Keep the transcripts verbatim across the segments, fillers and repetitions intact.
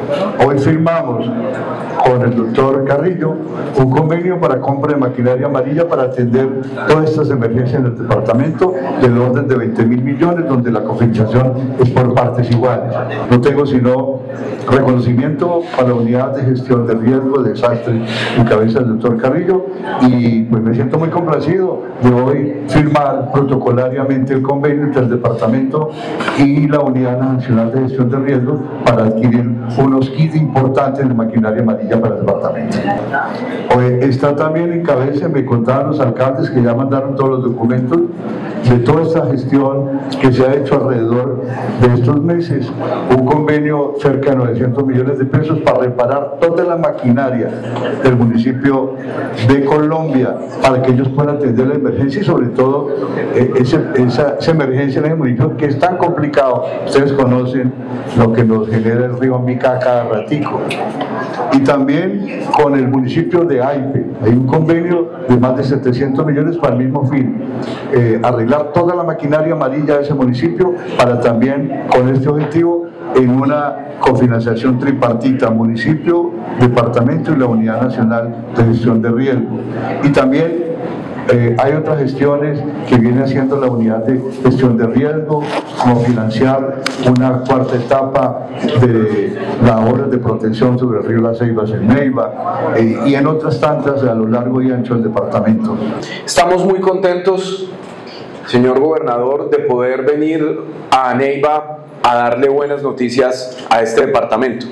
Hoy firmamos con el doctor Carrillo un convenio para compra de maquinaria amarilla para atender todas estas emergencias en el departamento del orden de veinte mil millones, donde la cofinanciación es por partes iguales. No tengo sino reconocimiento para la unidad de gestión de riesgo de desastre en cabeza del doctor Carrillo, y pues me siento muy complacido de hoy firmar protocolariamente el convenio entre el departamento y la Unidad Nacional de Gestión de Riesgos para adquirir unos kits importantes de maquinaria amarilla para el departamento. Hoy está también en cabeza, me contaban los alcaldes que ya mandaron todos los documentos de toda esta gestión que se ha hecho alrededor de estos meses, un convenio cerca de novecientos millones de pesos para reparar toda la maquinaria del municipio de Colombia para que ellos puedan atender la emergencia y sobre todo eh, ese, esa, esa emergencia en el municipio que es tan complicado. Ustedes conocen lo que nos genera el río Mica cada ratico. Y también con el municipio de Aipe hay un convenio de más de setecientos millones para el mismo fin, eh, arreglar toda la maquinaria amarilla de ese municipio para también con este objetivo en una cofinanciación tripartita, municipio, departamento y la Unidad Nacional de Gestión de Riesgo. Y también Eh, hay otras gestiones que viene haciendo la unidad de gestión de riesgo, como financiar una cuarta etapa de las obras de protección sobre el río Las Ceibas en Neiva, eh, y en otras tantas a lo largo y ancho del departamento. Estamos muy contentos, señor gobernador, de poder venir a Neiva a darle buenas noticias a este departamento.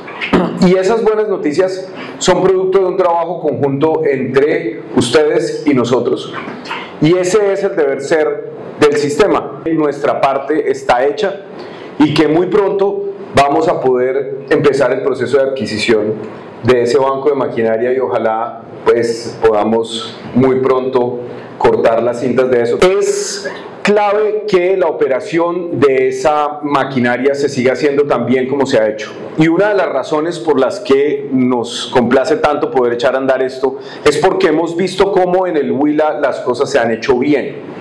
Y esas buenas noticias son producto de un trabajo conjunto entre ustedes y nosotros. Y ese es el deber ser del sistema. Nuestra parte está hecha y que muy pronto vamos a poder empezar el proceso de adquisición de ese banco de maquinaria y ojalá pues podamos muy pronto cortar las cintas de eso. Es clave que la operación de esa maquinaria se siga haciendo tan bien como se ha hecho. Y una de las razones por las que nos complace tanto poder echar a andar esto es porque hemos visto cómo en el Huila las cosas se han hecho bien.